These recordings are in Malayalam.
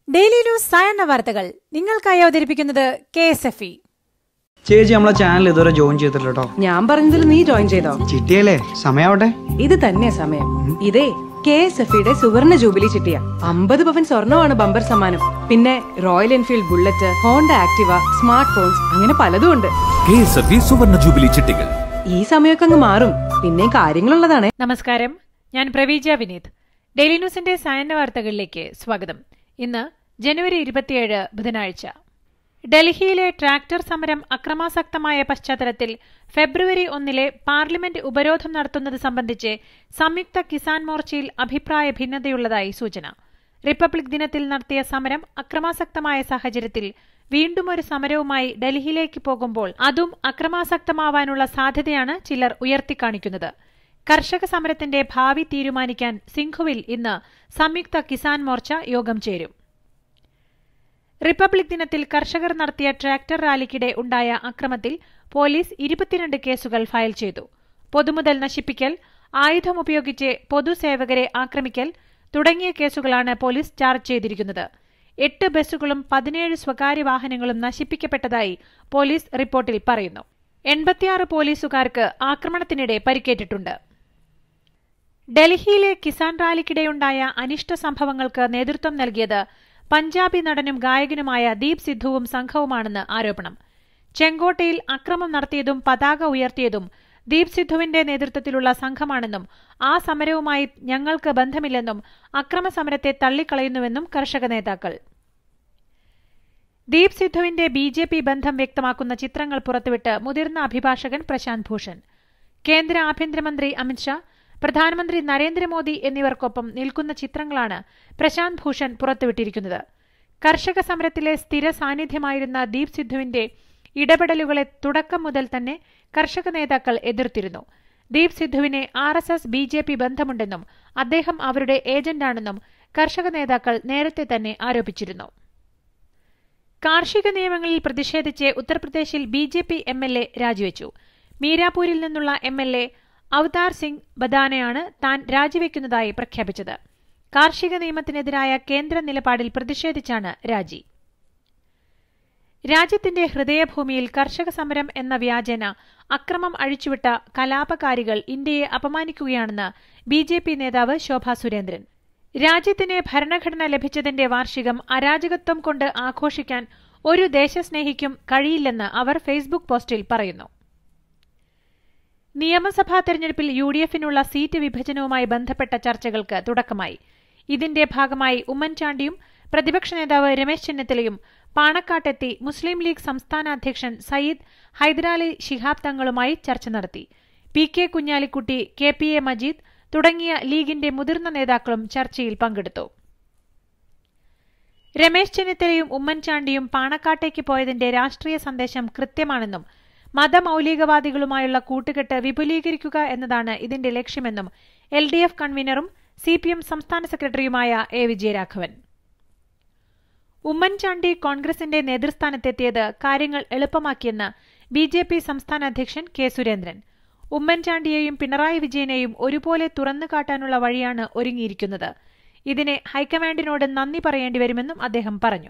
ഡെയിലി ന്യൂസ് സായാഹ്ന വാർത്തകൾ നിങ്ങൾക്കായി അവതരിപ്പിക്കുന്നത് KSFE. ചേച്ചി നമ്മളെ ചാനൽ ഇതുവരെ ജോയിൻ ചെയ്തിട്ടില്ല കേട്ടോ. ഞാൻ പറഞ്ഞതിൽ നീ ജോയിൻ ചെയ്തോ? ചിട്ടിയല്ലേ, സമയാവട്ടെ. ഇത് തന്നെ സമയം. ഇതേ KSFEയുടെ സുവർണ ജൂബിലി ചിട്ടിയ. 50 പവൻ സ്വർണ്ണമാണ് ബമ്പർ സമ്മാനം. പിന്നെ Royal Enfield Bullet, Honda Activa, smart phones, അങ്ങനെ പലതും ഉണ്ട്. KSFE സുവർണ ജൂബിലി ചിട്ടികൾ ഈ സമയമൊക്കെ അങ്ങ് മാറും, പിന്നെ കാര്യങ്ങളുള്ളതാണ്. നമസ്കാരം, ഞാൻ പ്രവീജ വിനീത്. ഡെയിലി ന്യൂസിന്റെ സായാഹ്ന വാർത്തകളിലേക്ക് സ്വാഗതം. ഇന്ന് ജനുവരി 27 ബുധനാഴ്ച. ഡൽഹിയിലെ ട്രാക്ടർ സമരം അക്രമാസക്തമായ പശ്ചാത്തലത്തിൽ ഫെബ്രുവരി 1 പാർലമെന്റ് ഉപരോധം നടത്തുന്നത് സംബന്ധിച്ച് സംയുക്ത കിസാൻ മോർച്ചയിൽ അഭിപ്രായ ഭിന്നതയുള്ളതായി സൂചന. റിപ്പബ്ലിക് ദിനത്തിൽ നടത്തിയ സമരം അക്രമാസക്തമായ സാഹചര്യത്തിൽ വീണ്ടും ഒരു സമരവുമായി ഡൽഹിയിലേക്ക് പോകുമ്പോൾ അതും അക്രമാസക്തമാവാനുള്ള സാധ്യതയാണ് ചിലർ ഉയർത്തിക്കാണിക്കുന്നത്. കർഷക സമരത്തിന്റെ ഭാവി തീരുമാനിക്കാൻ സിംഘുവിൽ ഇന്ന് സംയുക്ത കിസാൻ മോർച്ച യോഗം ചേരും. റിപ്പബ്ലിക് ദിനത്തിൽ കർഷകർ നടത്തിയ ട്രാക്ടർ റാലിക്കിടെ ഉണ്ടായ അക്രമത്തിൽ പോലീസ് 22 കേസുകൾ ഫയൽ ചെയ്തു. പൊതുമുതൽ നശിപ്പിക്കൽ, ആയുധമുപയോഗിച്ച് പൊതുസേവകരെ ആക്രമിക്കൽ തുടങ്ങിയ കേസുകളാണ് പോലീസ് ചാർജ് ചെയ്തിരിക്കുന്നത്. 8 ബസ്സുകളും 17 സ്വകാര്യ വാഹനങ്ങളും നശിപ്പിക്കപ്പെട്ടതായി പോലീസ് റിപ്പോർട്ടിൽ പറയുന്നു. 86 പോലീസുകാർക്ക് ആക്രമണത്തിനിടെ പരിക്കേറ്റിട്ടുണ്ട്. ഡൽഹിയിലെ കിസാൻ റാലിക്കിടെയുണ്ടായ അനിഷ്ട സംഭവങ്ങൾക്ക് നേതൃത്വം നൽകിയത് പഞ്ചാബി നടനും ഗായകനുമായ ദീപ് സിദ്ധുവും സംഘവുമാണെന്ന് ആരോപണം. ചെങ്കോട്ടയിൽ അക്രമം നടത്തിയതും പതാക ഉയർത്തിയതും ദീപ് സിദ്ധുവിന്റെ നേതൃത്വത്തിലുള്ള സംഘമാണെന്നും ആ സമരവുമായി ഞങ്ങൾക്ക് ബന്ധമില്ലെന്നും അക്രമസമരത്തെ തള്ളിക്കളയുന്നുവെന്നും കർഷക നേതാക്കൾ. ദീപ് സിദ്ധുവിന്റെ BJP ബന്ധം വ്യക്തമാക്കുന്ന ചിത്രങ്ങൾ പുറത്തുവിട്ട് മുതിർന്ന അഭിഭാഷകൻ പ്രശാന്ത് ഭൂഷൺ. കേന്ദ്ര ആഭ്യന്തരമന്ത്രി അമിത്ഷാ, പ്രധാനമന്ത്രി നരേന്ദ്രമോദി എന്നിവർക്കൊപ്പം നിൽക്കുന്ന ചിത്രങ്ങളാണ് പ്രശാന്ത് ഭൂഷൺ പുറത്തുവിട്ടിരിക്കുന്നത്. കർഷക സമരത്തിലെ സ്ഥിര സാന്നിധ്യമായിരുന്ന ദീപ് സിദ്ധുവിന്റെ ഇടപെടലുകളെ തുടക്കം മുതൽ തന്നെ കർഷക നേതാക്കൾ എതിർത്തിരുന്നു. ദീപ് സിദ്ധുവിനെ RSS BJP ബന്ധമുണ്ടെന്നും അദ്ദേഹം അവരുടെ ഏജന്റാണെന്നും കർഷക നേതാക്കൾ നേരത്തെ തന്നെ ആരോപിച്ചിരുന്നു. കാർഷിക നിയമങ്ങളിൽ പ്രതിഷേധിച്ച് ഉത്തർപ്രദേശിൽ BJP MLA രാജിവെച്ചു. മീരാപൂരിൽ നിന്നുള്ള MLA അവതാർ സിംഗ് ബദാനയാണ് താൻ രാജിവെക്കുന്നതായി പ്രഖ്യാപിച്ചത്. കാർഷിക നിയമത്തിനെതിരായ കേന്ദ്ര നിലപാടിൽ പ്രതിഷേധിച്ചാണ് രാജി. രാജ്യത്തിന്റെ ഹൃദയഭൂമിയിൽ കർഷക സമരം എന്ന വ്യാജേന അക്രമം അഴിച്ചുവിട്ട കലാപകാരികൾ ഇന്ത്യയെ അപമാനിക്കുകയാണെന്ന് BJP നേതാവ് ശോഭാ സുരേന്ദ്രൻ. രാജ്യത്തിന് ഭരണഘടന ലഭിച്ചതിന്റെ വാർഷികം അരാജകത്വം കൊണ്ട് ആഘോഷിക്കാൻ ഒരു ദേശസ്നേഹിക്കും കഴിയില്ലെന്ന് അവർ ഫേസ്ബുക്ക് പോസ്റ്റിൽ പറയുന്നു. നിയമസഭാ തെരഞ്ഞെടുപ്പിൽ UDFനുള്ള സീറ്റ് വിഭജനവുമായി ബന്ധപ്പെട്ട ചർച്ചകൾക്ക് തുടക്കമായി. ഇതിന്റെ ഭാഗമായി ഉമ്മൻചാണ്ടിയും പ്രതിപക്ഷ നേതാവ് രമേശ് ചെന്നിത്തലയും പാണക്കാട്ടെത്തി മുസ്ലിം ലീഗ് സംസ്ഥാന അധ്യക്ഷൻ സയ്യിദ് ഹൈദരാലി ശിഹാബ് തങ്ങളുമായി ചർച്ച നടത്തി. PK കുഞ്ഞാലിക്കുട്ടി, KPA മജീദ് തുടങ്ങിയ ലീഗിന്റെ മുതിർന്ന നേതാക്കളും ചർച്ചയിൽ പങ്കെടുത്തു. രമേശ് ചെന്നിത്തലയും ഉമ്മൻചാണ്ടിയും പാണക്കാട്ടേക്ക് പോയതിന്റെ രാഷ്ട്രീയ സന്ദേശം കൃത്യമാണെന്നും മതമൌലികവാദികളുമായുള്ള കൂട്ടുകെട്ട് വിപുലീകരിക്കുക എന്നതാണ് ഇതിന്റെ ലക്ഷ്യമെന്നും LDF കൺവീനറും CPM സംസ്ഥാന സെക്രട്ടറിയുമായ A. വിജയരാഘവൻ. ഉമ്മൻചാണ്ടി കോൺഗ്രസിന്റെ നേതൃസ്ഥാനത്തെത്തിയത് കാര്യങ്ങൾ എളുപ്പമാക്കിയെന്ന് BJP സംസ്ഥാന അധ്യക്ഷൻ K. സുരേന്ദ്രൻ. ഉമ്മൻചാണ്ടിയെയും പിണറായി വിജയനെയും ഒരുപോലെ തുറന്നുകാട്ടാനുള്ള വഴിയാണ് ഒരുങ്ങിയിരിക്കുന്നത്. ഇതിന് ഹൈക്കമാൻഡിനോട് നന്ദി പറയേണ്ടിവരുമെന്നും അദ്ദേഹം പറഞ്ഞു.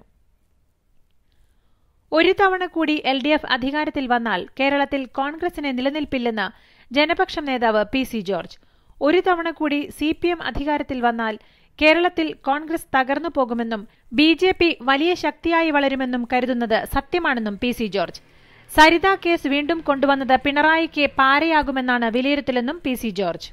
ഒരു തവണ കൂടി LDF അധികാരത്തിൽ വന്നാൽ കേരളത്തിൽ കോൺഗ്രസിന് നിലനിൽപ്പില്ലെന്ന് ജനപക്ഷം നേതാവ് PC ജോർജ്. ഒരു തവണ കൂടി CPM അധികാരത്തിൽ വന്നാൽ കേരളത്തിൽ കോൺഗ്രസ് തകർന്നു പോകുമെന്നും BJP വലിയ ശക്തിയായി വളരുമെന്നും കരുതുന്നത് സത്യമാണെന്നും PC ജോർജ്. സരിത കേസ് വീണ്ടും കൊണ്ടുവന്നത് പിണറായിക്ക് പാരയാകുമെന്നാണ് വിലയിരുത്തലെന്നും PC ജോർജ്.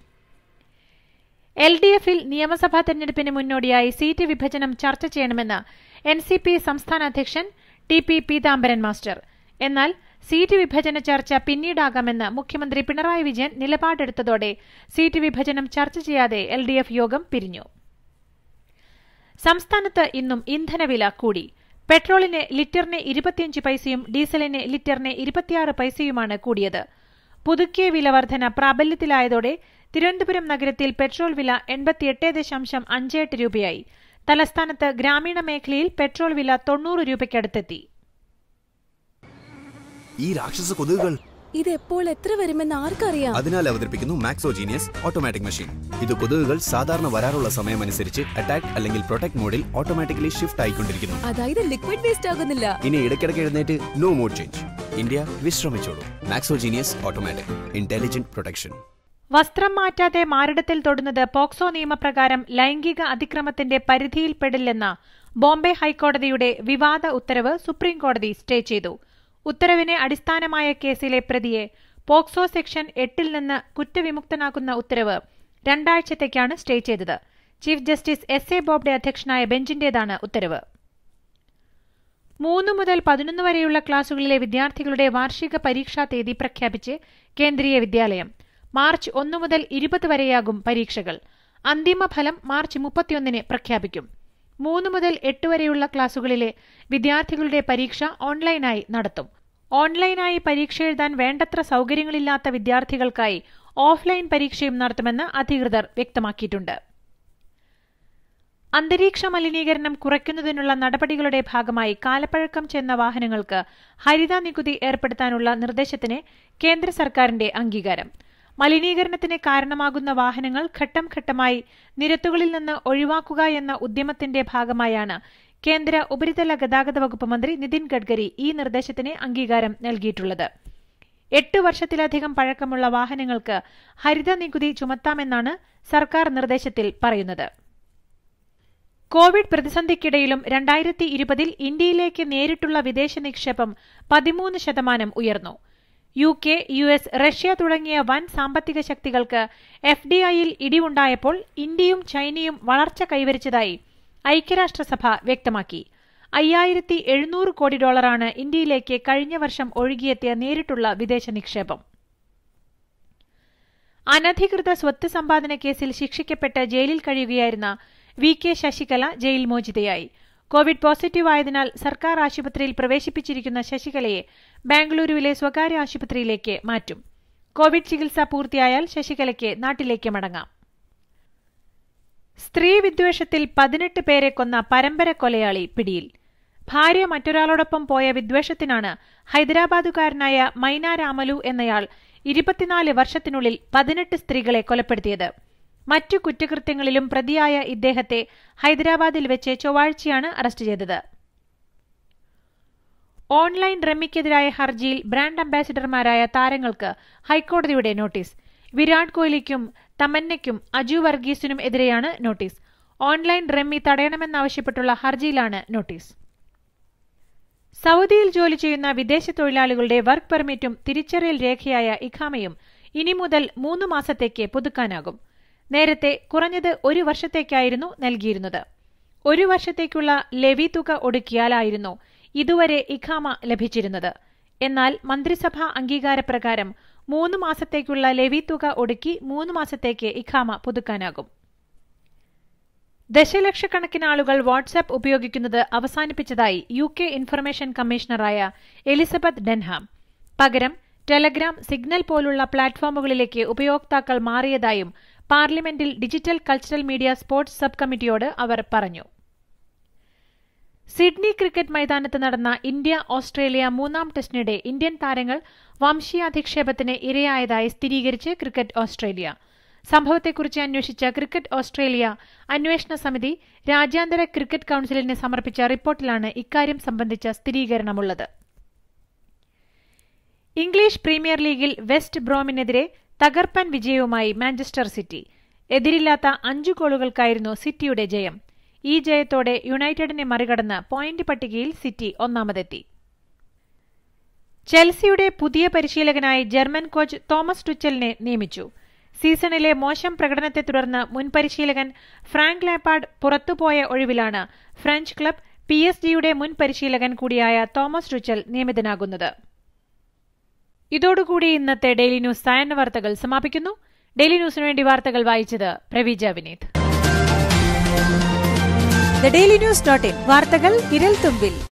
LDFൽ നിയമസഭാ തെരഞ്ഞെടുപ്പിന് മുന്നോടിയായി സീറ്റ് വിഭജനം ചർച്ച ചെയ്യണമെന്ന് NCP സംസ്ഥാന അധ്യക്ഷൻ TP പീതാംബരൻ മാസ്റ്റർ. എന്നാൽ സീറ്റ് വിഭജന ചർച്ച പിന്നീടാകാമെന്ന് മുഖ്യമന്ത്രി പിണറായി വിജയൻ നിലപാടെടുത്തതോടെ സീറ്റ് വിഭജനം ചർച്ച ചെയ്യാതെ LDF യോഗം പിരിഞ്ഞു. സംസ്ഥാനത്ത് ഇന്നും ഇന്ധനവില കൂടി. പെട്രോളിന് ലിറ്ററിന് 25 പൈസയും ഡീസലിന് ലിറ്ററിന് 26 പൈസയുമാണ് കൂടിയത്. പുതുക്കിയ വില വർധന പ്രാബല്യത്തിലായതോടെ തിരുവനന്തപുരം നഗരത്തിൽ പെട്രോൾ വില 88.58 രൂപയായി. തലസ്ഥാനത്ത് ഗ്രാമീണ മേഖലയിൽ പെട്രോൾ വില 90 രൂപയ്ക്കടുത്തെത്തി. ഈ രാക്ഷസ കൊതുകുകൾ ഇതെപ്പോൾ എത്ര വരുമെന്ന് ആർക്കറിയാം? അതിനാൽ അവതരിപ്പിക്കുന്നു മാക്സോജീനിയസ് ഓട്ടോമാറ്റിക് മെഷീൻ. ഇത് കൊതുകുകൾ സാധാരണ വരാറുള്ള സമയമനുസരിച്ച് അറ്റാക്ക് അല്ലെങ്കിൽ പ്രൊട്ടക്ട് മോഡിൽ ഓട്ടോമാറ്റിക്കലി ഷിഫ്റ്റ് ആയിക്കൊണ്ടിരിക്കുന്നു. അതായത് ലിക്വിഡ് വേസ്റ്റ് ആകുന്നില്ല. ഇനി ഇടയ്ക്കിടയ്ക്ക് എഴുന്നേറ്റ് നോ മോഡ് ചേഞ്ച്. ഇന്ത്യ വിശ്രമിച്ചോളൂ. Maxo Genius automatic intelligent protection. വസ്ത്രം മാറ്റാതെ മാറിടത്തിൽ തൊടുന്നത് പോക്സോ നിയമപ്രകാരം ലൈംഗിക അതിക്രമത്തിന്റെ പരിധിയിൽപ്പെടില്ലെന്ന ബോംബെ ഹൈക്കോടതിയുടെ വിവാദ ഉത്തരവ് സുപ്രീംകോടതി സ്റ്റേ ചെയ്തു. ഉത്തരവിനെ അടിസ്ഥാനമായ കേസിലെ പ്രതിയെ പോക്സോ സെക്ഷൻ 8 നിന്ന് കുറ്റവിമുക്തനാക്കുന്ന ഉത്തരവ് 2 ആഴ്ചത്തേക്കാണ് സ്റ്റേ ചെയ്തത്. Chief justice S A Bobde അധ്യക്ഷനായ ബെഞ്ചിന്റേതാണ് ഉത്തരവ്. 3 മുതൽ 11 വരെയുള്ള ക്ലാസുകളിലെ വിദ്യാർത്ഥികളുടെ വാർഷിക പരീക്ഷാ തീയതി പ്രഖ്യാപിച്ച് കേന്ദ്രീയ വിദ്യാലയം. മാർച്ച് 1 മുതൽ 20 വരെയാകും പരീക്ഷകൾ. അന്തിമ ഫലം മാർച്ച് 31 പ്രഖ്യാപിക്കും. 3 മുതൽ 8 വരെയുള്ള ക്ലാസുകളിലെ വിദ്യാർത്ഥികളുടെ പരീക്ഷ ഓൺലൈനായി നടത്തും. ഓൺലൈനായി പരീക്ഷ എഴുതാൻ വേണ്ടത്ര സൌകര്യങ്ങളില്ലാത്ത വിദ്യാർത്ഥികൾക്കായി ഓഫ്ലൈൻ പരീക്ഷയും നടത്തുമെന്ന് അധികൃതർ വ്യക്തമാക്കിയിട്ടുണ്ട്. അന്തരീക്ഷ മലിനീകരണം കുറയ്ക്കുന്നതിനുള്ള നടപടികളുടെ ഭാഗമായി കാലപ്പഴക്കം ചെന്ന വാഹനങ്ങൾക്ക് ഹരിത നികുതി ഏർപ്പെടുത്താനുള്ള നിർദ്ദേശത്തിന് കേന്ദ്ര സർക്കാരിന്റെ അംഗീകാരം. മലിനീകരണത്തിന് കാരണമാകുന്ന വാഹനങ്ങൾ ഘട്ടം ഘട്ടമായി നിരത്തുകളിൽ നിന്ന് ഒഴിവാക്കുക എന്ന ഉദ്യമത്തിന്റെ ഭാഗമായാണ് കേന്ദ്ര ഉപരിതല ഗതാഗത വകുപ്പ് മന്ത്രി നിതിൻ ഗഡ്കരി ഈ നിർദ്ദേശത്തിന് അംഗീകാരം നൽകിയിട്ടുള്ളത്. 8 വർഷത്തിലധികം പഴക്കമുള്ള വാഹനങ്ങൾക്ക് ഹരിത നികുതി ചുമത്താമെന്നാണ് സർക്കാർ നിർദ്ദേശത്തിൽ പറയുന്നത്. കോവിഡ് പ്രതിസന്ധിക്കിടയിലും 2020 ഇന്ത്യയിലേക്ക് നേരിട്ടുള്ള വിദേശ നിക്ഷേപം 13% ഉയർന്നു. UK, US, റഷ്യ തുടങ്ങിയ വൻ സാമ്പത്തിക ശക്തികൾക്ക് FDIയിൽ ഇടിവുണ്ടായപ്പോൾ ഇന്ത്യയും ചൈനയും വളർച്ച കൈവരിച്ചതായി ഐക്യരാഷ്ട്രസഭ വ്യക്തമാക്കി. $5700 കോടി ഇന്ത്യയിലേക്ക് കഴിഞ്ഞ വർഷം ഒഴുകിയെത്തിയ നേരിട്ടുള്ള വിദേശ നിക്ഷേപം. അനധികൃത സ്വത്ത് സമ്പാദന കേസിൽ ശിക്ഷിക്കപ്പെട്ട് ജയിലിൽ കഴിയുകയായിരുന്ന VK ശശികല ജയിൽ മോചിതയായി. കോവിഡ് പോസിറ്റീവായതിനാൽ സർക്കാർ ആശുപത്രിയിൽ പ്രവേശിപ്പിച്ചിരിക്കുന്ന ശശികലയെ ബാംഗ്ലൂരുവിലെ സ്വകാര്യ ആശുപത്രിയിലേക്ക് മാറ്റും. കോവിഡ് ചികിത്സ പൂർത്തിയായാൽ ശശികലയ്ക്ക് നാട്ടിലേക്ക് മടങ്ങാം. സ്ത്രീ വിദ്വേഷത്തിൽ 18 പേരെ കൊന്ന പരമ്പര കൊലയാളി പിടിയിൽ. ഭാര്യ മറ്റൊരാളോടൊപ്പം പോയ വിദ്വേഷത്തിനാണ് ഹൈദരാബാദുകാരനായ മൈന രാമലു എന്നയാൾ 24 വർഷത്തിനുള്ളിൽ 18 സ്ത്രീകളെ കൊലപ്പെടുത്തിയത്. മറ്റു കുറ്റകൃത്യങ്ങളിലും പ്രതിയായ ഇദ്ദേഹത്തെ ഹൈദരാബാദിൽ വെച്ച് ചൊവ്വാഴ്ചയാണ് അറസ്റ്റ് ചെയ്തത്. ഓൺലൈൻ റമ്മിക്കെതിരായ ഹർജിയിൽ ബ്രാൻഡ് അംബാസിഡർമാരായ താരങ്ങൾക്ക് ഹൈക്കോടതിയുടെ നോട്ടീസ്. വിരാട് കോഹ്ലിക്കും തമന്നയ്ക്കും അജു വർഗീസിനും എതിരെയാണ് നോട്ടീസ്. ഓൺലൈൻ റമ്മി തടയണമെന്നാവശ്യപ്പെട്ടുള്ള ഹർജിയിലാണ് നോട്ടീസ്. സൗദിയിൽ ജോലി ചെയ്യുന്ന വിദേശ തൊഴിലാളികളുടെ വർക്ക് പെർമിറ്റും തിരിച്ചറിയൽ രേഖയായ ഇഖാമയും ഇനി മുതൽ 3 മാസത്തേക്ക് പുതുക്കാനാകും. നേരത്തെ കുറഞ്ഞത് 1 വർഷത്തേക്കായിരുന്നു നൽകിയിരുന്നത്. 1 വർഷത്തേക്കുള്ള ലെവി തുക ഒടുക്കിയാലായിരുന്നു ഇതുവരെ ഇഖാമ ലഭിച്ചിരുന്നത്. എന്നാൽ മന്ത്രിസഭാ അംഗീകാരപ്രകാരം 3 മാസത്തേക്കുള്ള ലെവി തുക ഒടുക്കി 3 മാസത്തേക്ക് ഇഖാമ പുതുക്കാനാകും. ദശലക്ഷക്കണക്കിന് ആളുകൾ വാട്സ്ആപ്പ് ഉപയോഗിക്കുന്നത് അവസാനിപ്പിച്ചതായി UK ഇൻഫർമേഷൻ കമ്മീഷണറായ എലിസബത്ത് ഡെൻഹാം. പകരം ടെലഗ്രാം, സിഗ്നൽ പോലുള്ള പ്ലാറ്റ്ഫോമുകളിലേക്ക് ഉപയോക്താക്കൾ മാറിയതായും പാർലമെന്റിൽ digital cultural media sports sub കമ്മിറ്റിയോട് അവർ പറഞ്ഞു. സിഡ്നി ക്രിക്കറ്റ് മൈതാനത്ത് നടന്ന ഇന്ത്യ-ഓസ്ട്രേലിയ 3ാം ടെസ്റ്റിനിടെ ഇന്ത്യൻ താരങ്ങൾ വംശീയാധിക്ഷേപത്തിന് ഇരയായതായി സ്ഥിരീകരിച്ച് ക്രിക്കറ്റ് ഓസ്ട്രേലിയ. സംഭവത്തെക്കുറിച്ച് അന്വേഷിച്ച ക്രിക്കറ്റ് ഓസ്ട്രേലിയ അന്വേഷണ സമിതി രാജ്യാന്തര ക്രിക്കറ്റ് കൌൺസിലിന് സമർപ്പിച്ച റിപ്പോർട്ടിലാണ് ഇക്കാര്യം സംബന്ധിച്ച സ്ഥിരീകരണമുള്ളത്. ഇംഗ്ലീഷ് പ്രീമിയർ ലീഗിൽ വെസ്റ്റ് ബ്രോമിനെതിരെ തകർപ്പൻ വിജയവുമായി മാഞ്ചസ്റ്റർ സിറ്റി. എതിരില്ലാത്ത 5 ഗോളുകൾക്കായിരുന്നു സിറ്റിയുടെ ജയം. ഈ ജയത്തോടെ യുണൈറ്റഡിനെ മറികടന്ന് പോയിന്റ് പട്ടികയിൽ സിറ്റി 1ാമതെത്തി. ചെൽസിയുടെ പുതിയ പരിശീലകനായി ജർമ്മൻ കോച്ച് തോമസ് ടുച്ചലിനെ നിയമിച്ചു. സീസണിലെ മോശം പ്രകടനത്തെ തുടർന്ന് മുൻ പരിശീലകൻ ഫ്രാങ്ക് ലാപ്പാർഡ് പുറത്തുപോയ ഒഴിവിലാണ് ഫ്രഞ്ച് ക്ലബ് PSG-യുടെ മുൻ പരിശീലകൻ കൂടിയായ തോമസ് ടുച്ചൽ നിയമിതനാകുന്നത്. ഇതോടുകൂടി ഇന്നത്തെ ഡെയിലി ന്യൂസ് സായന്ന വാർത്തകൾ സമാപിക്കുന്നു. ഡെയിലി ന്യൂസിനു വേണ്ടി വാർത്തകൾ വായിച്ചത് Praveeja Vineeth. The Daily News.in വാർത്തകൾ വിരൽ തുമ്പിൽ.